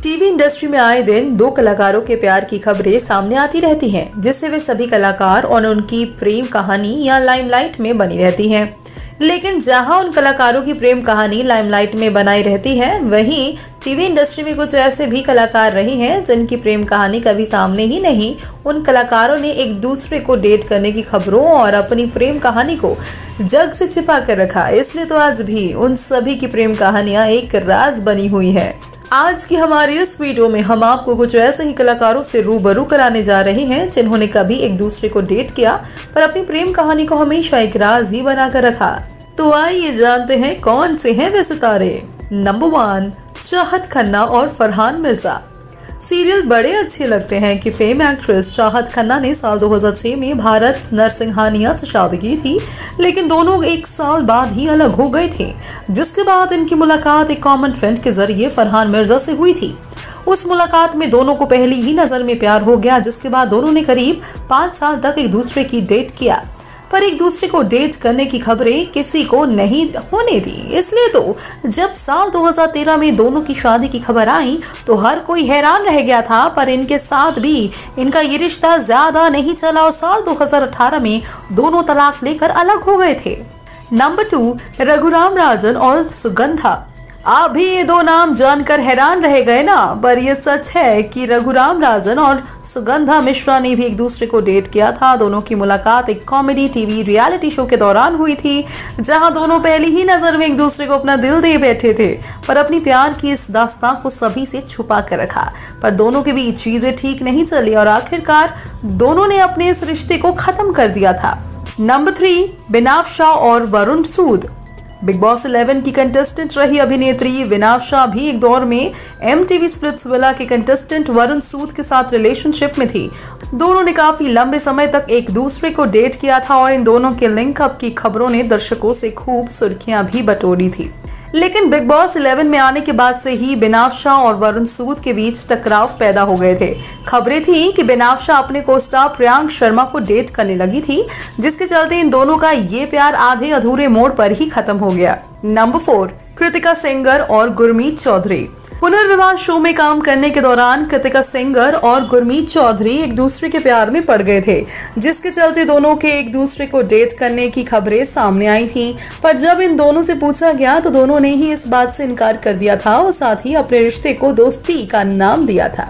TV industry में आए दिन दो कलाकारों के प्यार की खबरें सामने आती रहती हैं, जिससे वे सभी कलाकार और उनकी प्रेम कहानी या लाइमलाइट में बनी रहती हैं। लेकिन जहां उन कलाकारों की प्रेम कहानी लाइमलाइट में बनाई रहती है, वहीं टीवी इंडस्ट्री में कुछ ऐसे भी कलाकार रहे हैं जिनकी प्रेम कहानी कभी सामने ही नहीं। उन कलाकारों ने एक दूसरे को डेट करने की खबरों और अपनी प्रेम कहानी को जग से छिपा कर रखा। इसलिए तो आज भी उन सभी की प्रेम कहानियां एक राज बनी हुई है। आज की हमारी इस वीडियो में हम आपको कुछ ऐसे ही कलाकारों से रूबरू कराने जा रहे हैं जिन्होंने कभी एक दूसरे को डेट किया पर अपनी प्रेम कहानी को हमेशा एक राज ही बनाकर रखा। तो आइए जानते हैं कौन से हैं वे सितारे। नंबर 1, चाहत खन्ना और फरहान मिर्जा। सीरियल बड़े अच्छे लगते हैं कि फेम एक्ट्रेस चाहत खन्ना ने साल 2006 में भारत नरसिंहानिया से शादी की थी, लेकिन दोनों एक साल बाद ही अलग हो गए थे, जिसके बाद इनकी मुलाकात एक कॉमन फ्रेंड के जरिए फरहान मिर्जा से हुई थी। उस मुलाकात में दोनों को पहली ही नजर में प्यार हो गया, जिसके बाद दोनों ने करीब 5 साल तक एक दूसरे की डेट किया, पर एक दूसरे को डेट करने की खबरें किसी को नहीं होने दी। इसलिए तो जब साल 2013 में दोनों की शादी की खबर आई तो हर कोई हैरान रह गया था, पर इनके साथ भी इनका ये रिश्ता ज्यादा नहीं चला और साल 2018 में दोनों तलाक लेकर अलग हो गए थे। नंबर 2, रघुराम राजन और सुगंधा। आप भी ये दो नाम जानकर हैरान रह गए ना, पर यह सच है कि रघुराम राजन और सुगंधा मिश्रा ने भी एक दूसरे को डेट किया था। दोनों की मुलाकात एक कॉमेडी टीवी रियलिटी शो के दौरान हुई थी, जहां दोनों पहली ही नजर में एक दूसरे को अपना दिल दे बैठे थे, पर अपनी प्यार की इस दास्तां को सभी से छुपा कर रखा। पर दोनों के बीच चीजें ठीक नहीं चली और आखिरकार दोनों ने अपने इस रिश्ते को खत्म कर दिया था। नंबर 3, बिनाफ्शा और वरुण सूद। बिग बॉस 11 की कंटेस्टेंट रही अभिनेत्री बिनाफ्शा भी एक दौर में MTV स्प्लिट्सविला के कंटेस्टेंट वरुण सूद के साथ रिलेशनशिप में थी। दोनों ने काफी लंबे समय तक एक दूसरे को डेट किया था और इन दोनों के लिंकअप की खबरों ने दर्शकों से खूब सुर्खियां भी बटोरी थी। लेकिन बिग बॉस 11 में आने के बाद से ही बिनाफ्शा और वरुण सूद के बीच टकराव पैदा हो गए थे। खबरें थी कि बिनाफ्शा अपने को-स्टार प्रियांक शर्मा को डेट करने लगी थी, जिसके चलते इन दोनों का ये प्यार आधे अधूरे मोड़ पर ही खत्म हो गया। नंबर 4, कृतिका सेंगर और गुरमीत चौधरी। पुनर्विवाह शो में काम करने के दौरान कृतिका सेंगर और गुरमीत चौधरी एक दूसरे के प्यार में पड़ गए थे, जिसके चलते दोनों के एक दूसरे को डेट करने की खबरें सामने आई थीं। पर जब इन दोनों से पूछा गया तो दोनों ने ही इस बात से इनकार कर दिया था और साथ ही अपने रिश्ते को दोस्ती का नाम दिया था।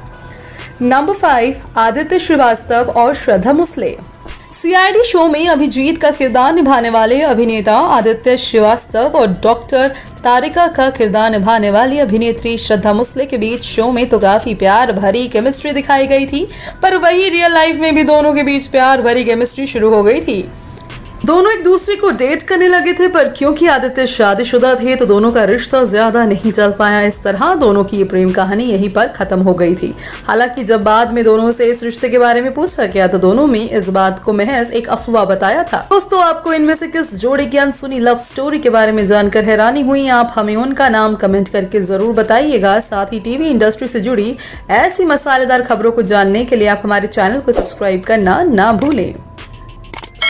नंबर 5, आदित्य श्रीवास्तव और श्रद्धा मुसले। CID शो में अभिजीत का किरदार निभाने वाले अभिनेता आदित्य श्रीवास्तव और डॉक्टर तारिका का किरदार निभाने वाली अभिनेत्री श्रद्धा मुसले के बीच शो में तो काफी प्यार भरी केमिस्ट्री दिखाई गई थी, पर वही रियल लाइफ में भी दोनों के बीच प्यार भरी केमिस्ट्री शुरू हो गई थी। दोनों एक दूसरे को डेट करने लगे थे, पर क्योंकि आदित्य शादीशुदा थे तो दोनों का रिश्ता ज्यादा नहीं चल पाया। इस तरह दोनों की ये प्रेम कहानी यहीं पर खत्म हो गई थी। हालांकि जब बाद में दोनों से इस रिश्ते के बारे में पूछा गया तो दोनों में इस बात को महज एक अफवाह बताया था। दोस्तों, आपको इनमें से किस जोड़ी की अनसुनी लव स्टोरी के बारे में जानकर हैरानी हुई? आप हमें उनका नाम कमेंट करके जरूर बताइएगा। साथ ही टीवी इंडस्ट्री से जुड़ी ऐसी मसालेदार खबरों को जानने के लिए आप हमारे चैनल को सब्सक्राइब करना ना भूलें।